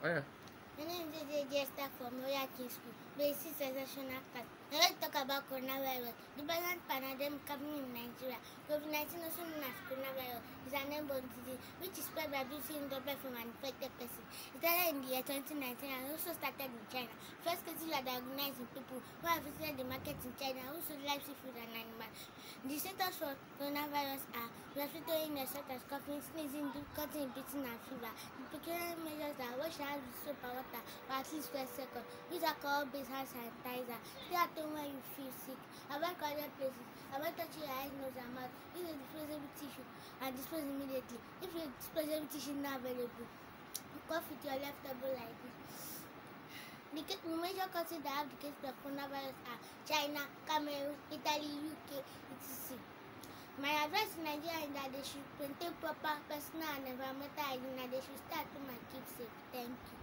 Oh yeah. My name is EZEJI Esther from Royal King's School. Basic sensational class. I like to talk about coronavirus. The present pandemic happening in Nigeria. COVID-19, also known as coronavirus, is an airborne disease which is spread by breathing droplet from an infected person. It started in the year 2019 and also started in China. First cases were diagnosed in people who have visited the market in China, who sold live seafood and animals. The symptoms for coronavirus are respiratory illness such as coughing, sneezing, difficulty in breathing, and fever. The precautionary measures are wash your hands with soap and water for at least 12 seconds. Use alcohol-based hand sanitizer. Stay at home when you feel sick. Avoid crowded places. Avoid touching your eyes, nose, and mouth. Use a disposable tissue and dispose immediately. If your disposable tissue is not available, cough with your left elbow like this. The major countries that have the case of coronavirus are China, Cameroon, Italy, UK, etc. My advice to Nigeria is that they should maintain proper personal and environmental hygiene and they should stay at home and keep safe. Thank you.